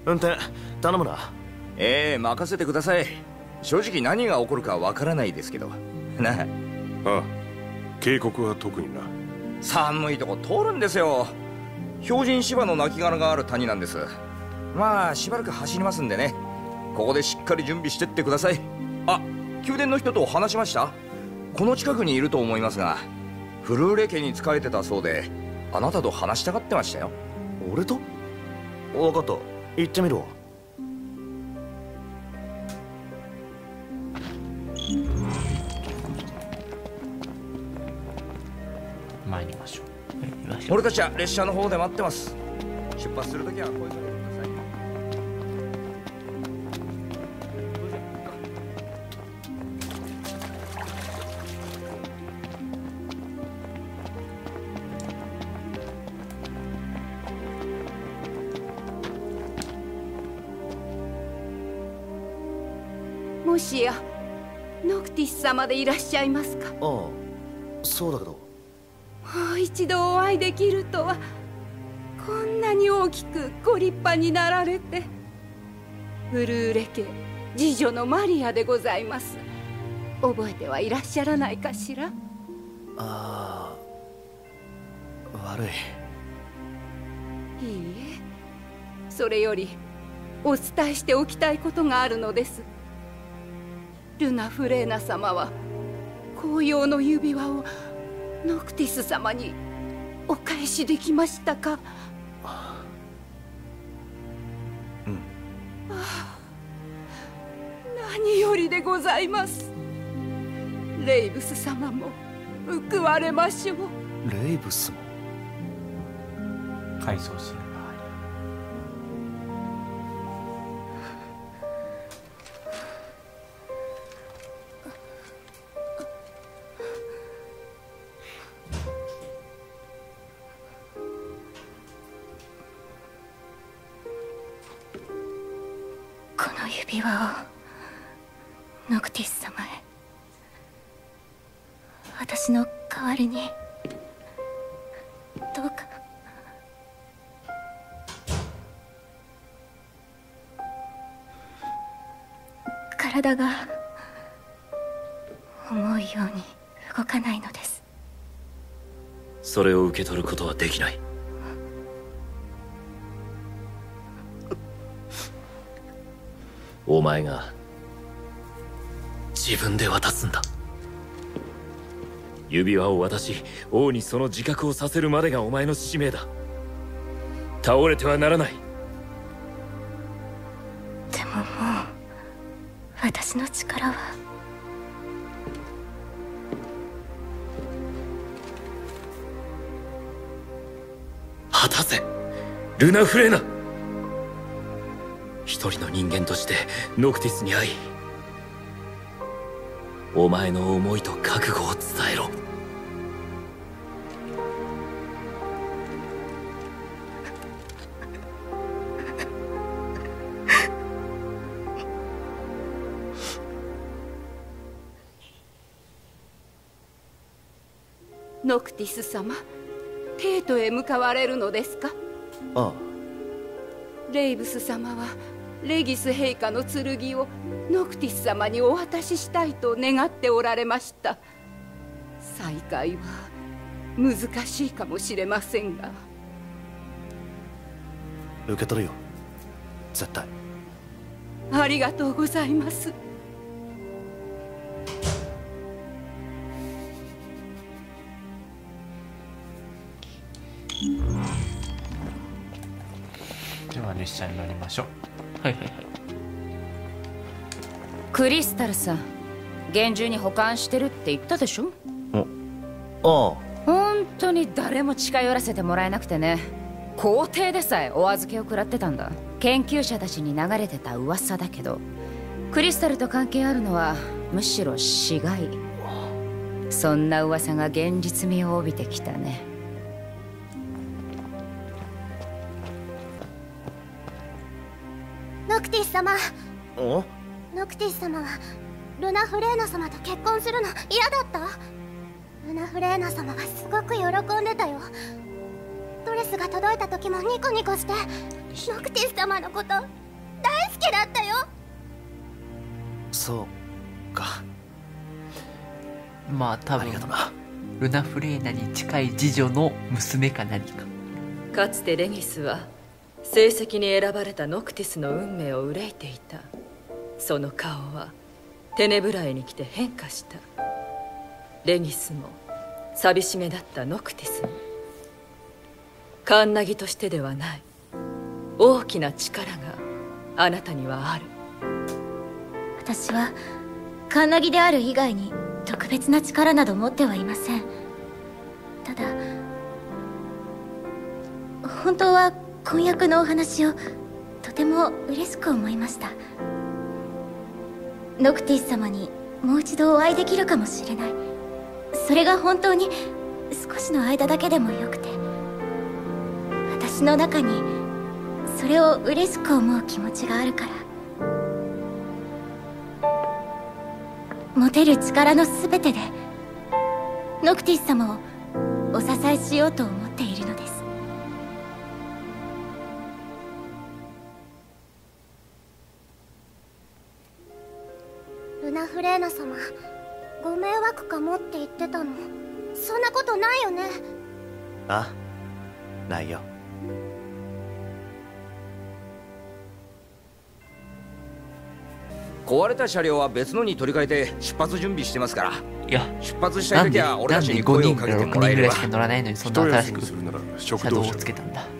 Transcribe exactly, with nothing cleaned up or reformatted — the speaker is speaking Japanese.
運転頼むな。 ええ、任せてください。正直何が起こるかわからないですけどな。ああ、渓谷は特にな。 寒いとこ通るんですよ。標準芝の亡骸がある谷なんです。まあしばらく走りますんでね、ここでしっかり準備してってください。あ、宮殿の人と話しました？この近くにいると思いますが、フルーレ家に仕えてたそうで、あなたと話したがってましたよ。 俺と？分かった、行ってみろ。 参りましょう。 俺たちは列車の方で待ってます。出発するときは声かけてください。 もしやノクティス様でいらっしゃいますか？ ああ、そうだけど。 もう一度お会いできるとは。こんなに大きくご立派になられて。フルーレ家次女のマリアでございます。覚えてはいらっしゃらないかしら？ ああ、悪い。 いいえ、それよりお伝えしておきたいことがあるのです。ルナフレーナ様は紅葉の指輪をノクティス様にお返しできましたか？ うん。 ああ、何よりでございます。レイブス様も報われましょう。 レイブスも回想シーンがこの指輪をノクティス様へ。私の代わりにどうか。体が思うように動かないのです。 それを受け取ることはできない。お前が自分で渡すんだ。指輪を渡し王にその自覚をさせるまでがお前の使命だ。倒れてはならない。 でももう私の力は。 果たせルナフレーナ。一人の人間としてノクティスに会い、お前の思いと覚悟を伝えろ。 ノクティス様、テートへ向かわれるのですか？ ああ。 レイブス様はレギス陛下の剣をノクティス様にお渡ししたいと願っておられました。再会は難しいかもしれませんが。 受け取るよ、絶対。 ありがとうございます。 では列車に乗りましょう。 はいはいはい。 クリスタルさん、厳重に保管してるって言ったでしょ。 ああ。 本当に誰も近寄らせてもらえなくてね、皇帝でさえお預けを食らってたんだ。研究者たちに流れてた噂だけど、クリスタルと関係あるのはむしろ死骸。そんな噂が現実味を帯びてきたね。 ノクティス様。 お？ ノクティス様はルナフレーナ様と結婚するの嫌だった？ルナフレーナ様はすごく喜んでたよ。ドレスが届いた時もニコニコしてノクティス様のこと好きだったよ。 そうか。 まあ多分ありがとな。 ルナフレーナに近い次女の娘か何か。 かつてレギスは成績に選ばれたノクティスの運命を憂いていた。その顔はテネブライに来て変化した。レギスも寂しげだったノクティスもカンナギとしてではない大きな力があなたにはある。 私はカンナギである以外に特別な力など持ってはいません。ただ本当は婚約のお話をとても嬉しく思いました。ノクティス様にもう一度お会いできるかもしれない。それが本当に少しの間だけでもよくて、私の中にそれを嬉しく思う気持ちがあるから、持てる力の全てでノクティス様をお支えしようと思っているのです。ルナフレーナ様、ご迷惑かもって言ってたの。そんなことないよね。 あ、ないよ。 壊れた車両は別のに取り替えて出発準備してますから。 いや、 出発したないんで時は俺なんでたちにごにんか声をかけてろくにんぐらいもらえれば。 しか乗らないのにそんな新しく一休みするなら食車道を堂車つけたんだ。